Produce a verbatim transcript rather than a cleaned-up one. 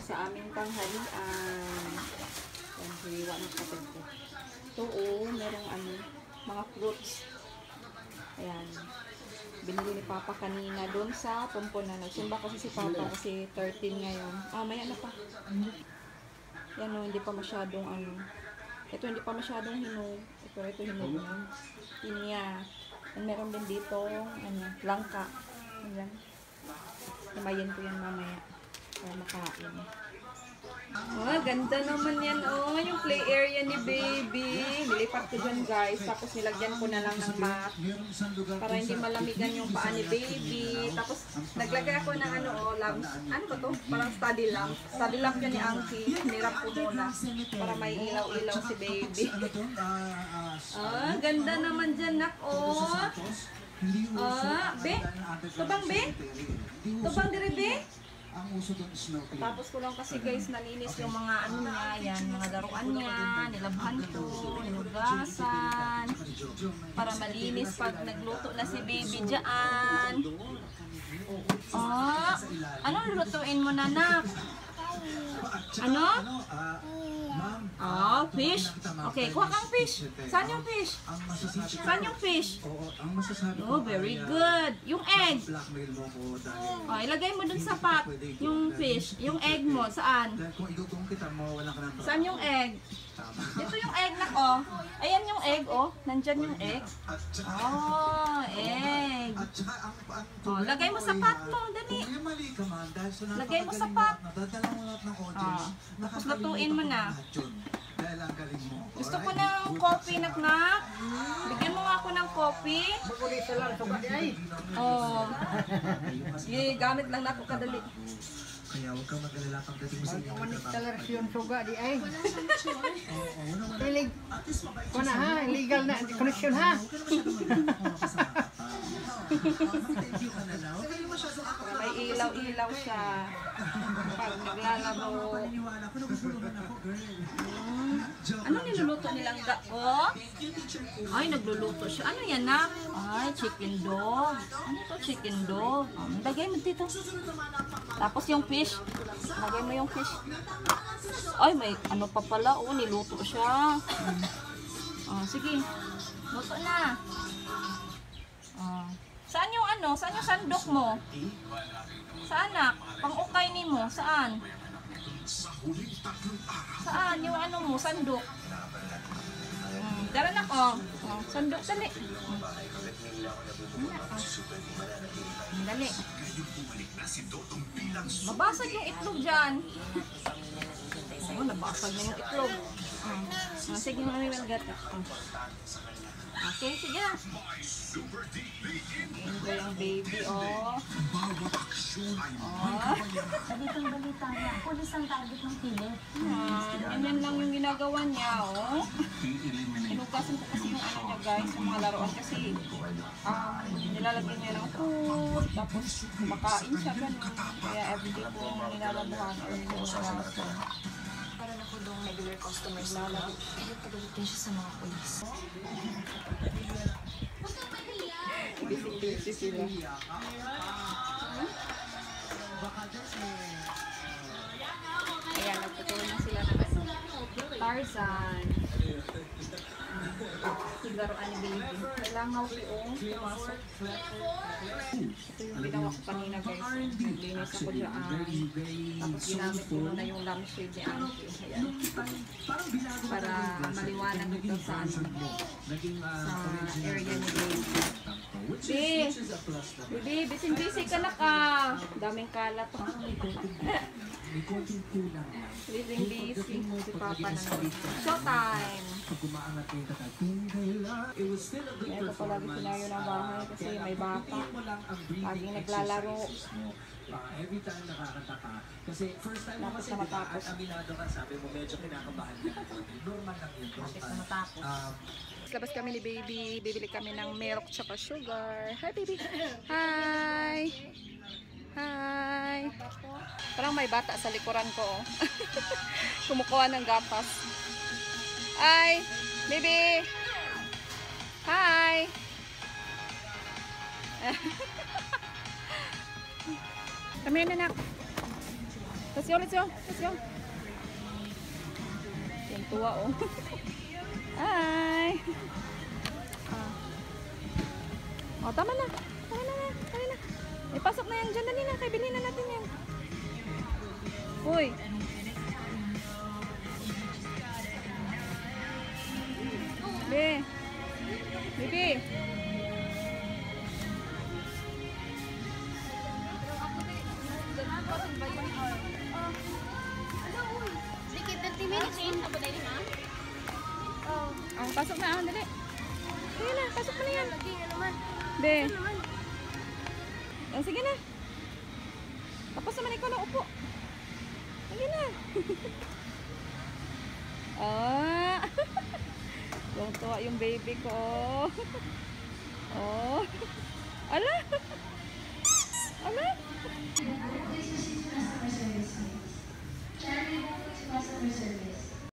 sa aming tanghalian. Yan, hiniwa ng kapatid ko. Ito oh, merong ano, mga fruits. Ayan. Binili ni Papa kanina doon sa Pomponan. Nagsimba kasi si Papa kasi thirteen ngayon. Ah, maya na pa. Yan o, hindi pa masyadong ano. Ito hindi pa masyadong hinog. Ito, ito hinog na. Pinya. And meron din dito, ano, langka. Ayan. Himayin ko yan mamaya. Para makain. Oh, ganda naman yan. Oh, yung play area ni baby. Nilipat ko dyan guys. Tapos nilagyan ko na lang ng mat. Para hindi malamigan yung paa ni baby. Tapos naglagay ako ng ano, oh, lamps. Ano ba to? Parang study lamp. Study lamp yun ni Anki. Nirap ko muna. Para may ilaw-ilaw si baby. Ah, ganda naman dyan, nak. Oh. Ah, be? Tubang, be? Tubang dire, be? Tapos ko lang kasi guys nalinis yung mga ano niya, yan, mga laruan niya, nilabhan ko, hinugasan, para malinis pag nagluto na si baby dyan. Oh, anong lutuin mo na, nak? Ano? Oh, fish. Okay, kuha kang fish. Saan yung fish? Saan yung fish? Oh, very good. Yung egg. Oh, ilagay mo dun sa pot. Yung fish. Yung egg mo. Saan? Saan yung egg? Ito yung egg na ko. Ayan yung egg, oh. Nandyan yung egg. Oh, egg. Oh, lagay mo sa pot mo. Dali. Lagay mo sa pot. Oh, tapos lutuin mo na. Gusto ko ng coffee, nak-nak. Bigyan mo nga ako ng coffee. Oh. Sige, gamit lang na ako kadali. Kaya huwag kang mag-alala pagdating mo sa inyo. Manit talaga yung suga di ay. Ilig. Ko na ha, illegal na connection ha. May ilaw-ilaw siya. Pag naglalaro. Hmm. Ano niluluto nilang gako? Ay, nagluluto siya. Ano yan, nak? Ay, chicken dog. Ano to, chicken dog? Um, lagay mo dito. Tapos yung fish. Lagay mo yung fish. Ay, may ano pa pala. Oh, niluto siya. Hmm. Oh, sige. Luto na. Oh. Saan yung ano? Saan yung sandok mo? Saan, nak? Pang-ukay ni mo? Saan? Saan yung ano mo? Sandok. Hmm. Dara na ko. Oh, sandok, dali. Hmm. Hmm. Dali. Mabasag yung itlog dyan. Oh, nabasag na yung itlog. Oh. Oh, sige, mami, welgat. Oh. Okay, sige na. Enjoy ang baby, oh. Oh. Dalitong balita niya. Pulis ang target ng pilit. Ah, ganyan lang yung ginagawa niya, oh. Inugasan ko kasi yung ano niya, guys, yung mga laruan kasi ah, nilalagyan niya ng food, tapos kumakain siya, ganun. Kaya everyday po nilalabuhan or nilugasan. Karoon ako doon regular customers na lang. Pero pagalitin siya sa mga pulis. Busy-busy sila. Ayan, nagpatuloy na sila ng ano, Tarzan. Siglaruan ni baby. Kailangan ko yung pumasok. Ito yung ginawa ko kanina, guys. Naglinis ako dyan. Tapos ginamit ko na yung lampshade ni Auntie. Ayan. Para maliwanag ito sa ano, sa area ni baby. Baby, baby, busy-busy ka na ka. Daming kalat. Living busy. Si Papa na naman. Showtime! Ito palagi sinayo ng bahay kasi may bata. Laging naglalaro. Every time nakakanta ka. Kasi first time mo kasi matapos. aminado ka, sabi mo medyo kinakabahan ka. Normal lang yun. Tapos na matapos. Labas kami ni baby. Bibili kami ng milk tsaka sugar. Hi baby! Hi! Hi! Parang may bata sa likuran ko. Oh. Kumukuha ng gatas. Hi! Baby! Hi! Kami na, nak. Let's go, let's go. Let's go. Yung tuwa, oh. Hi! Ah. Oh, tama na. Tama na na. Tama na. Ipasok na yan dyan. Dali na. Kaya bilhin na natin yan. Uy. Be. Bibi. thirty minutes in. Apa tadi, Ma? Oh. Oh, pasok na. Ah, dali. Sige na. Pasok mo na yan. Lagi, ano man? Be. Ano naman? Oh, sige na. Tapos naman ikaw na upo. Sige na. Ah. Tuwa yung baby ko. Oh. Ala.